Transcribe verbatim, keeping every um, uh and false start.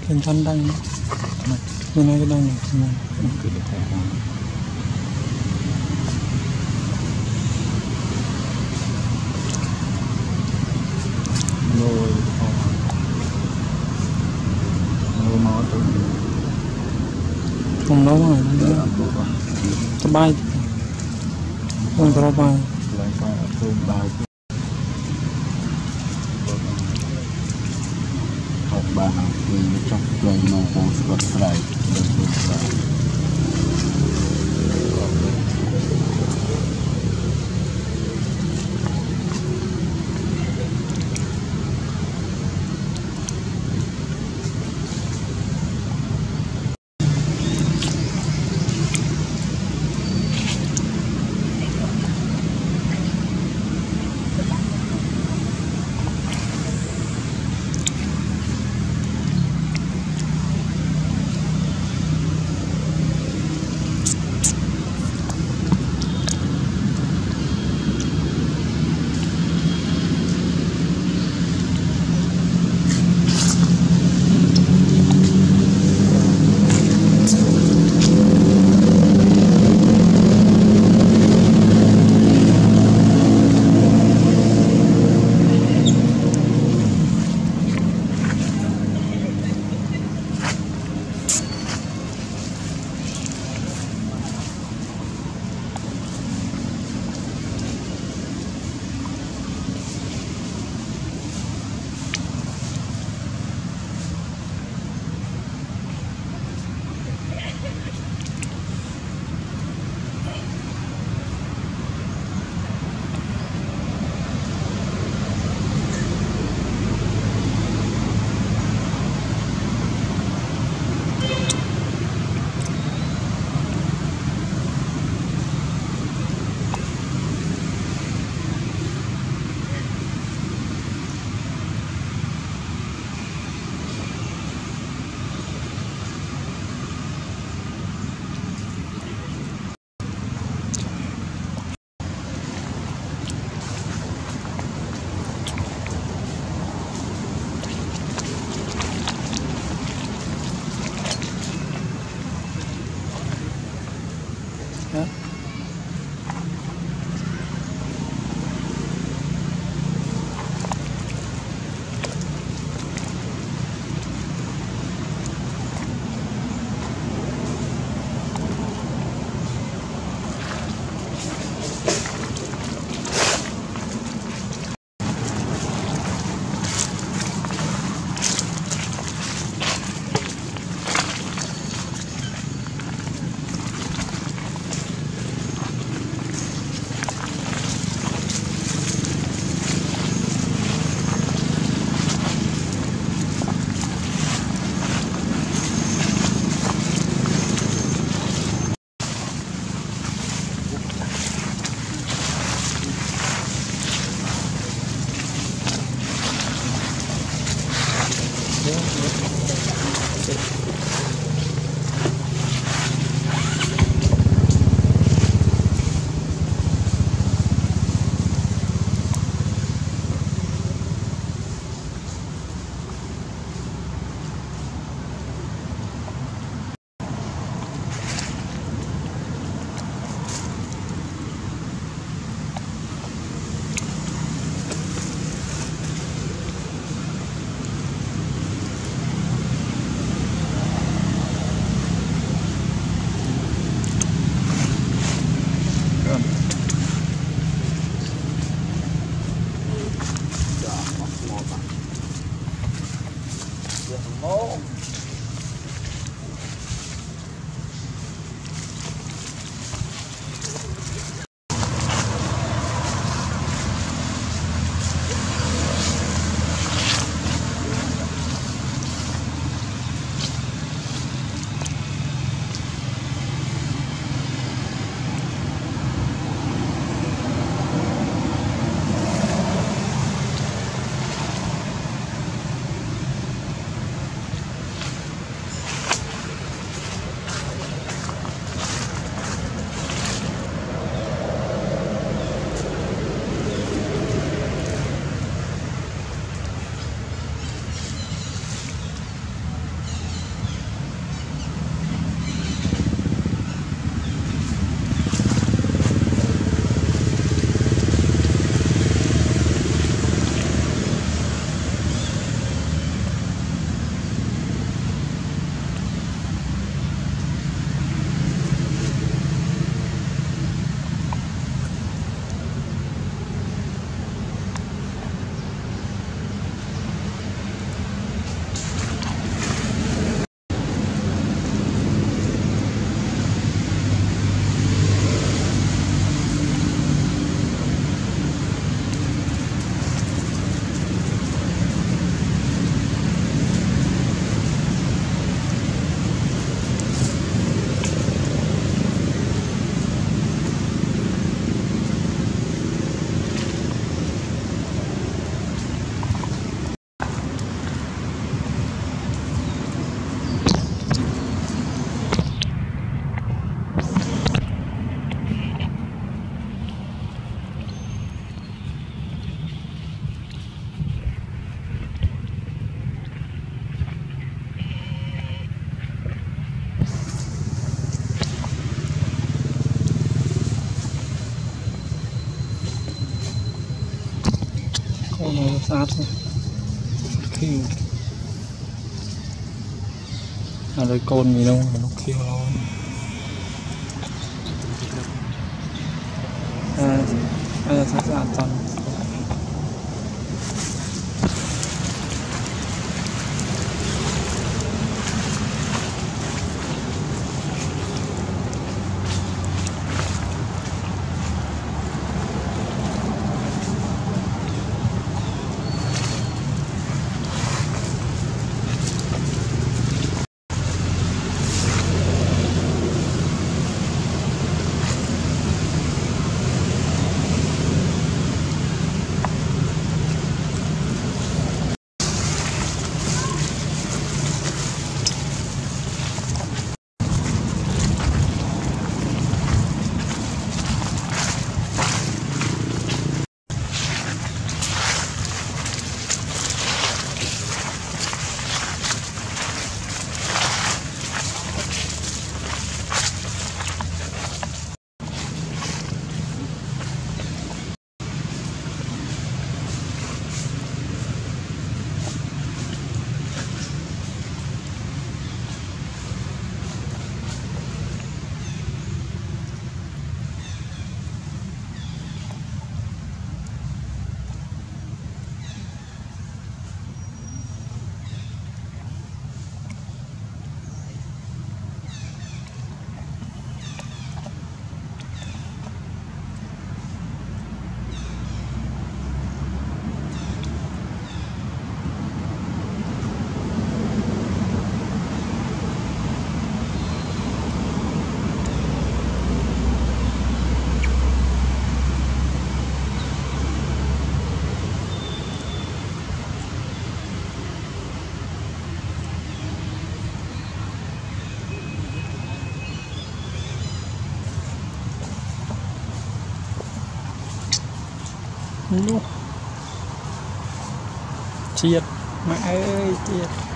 เป็นชั้นดังไม่น่าจะดังหนึ่งชั่วโมงคือแท้โรยพอโรยมอตัวผมน้อยมากสบายต้องสบายหลังจากทุ่มดาวเขาบ้านเราคือจับตัวโนโกสกอตไตรเดินบนสาย sát khi ở đây con gì đâu nó kêu nó à à sát sát toàn chiết mẹ ơi chiết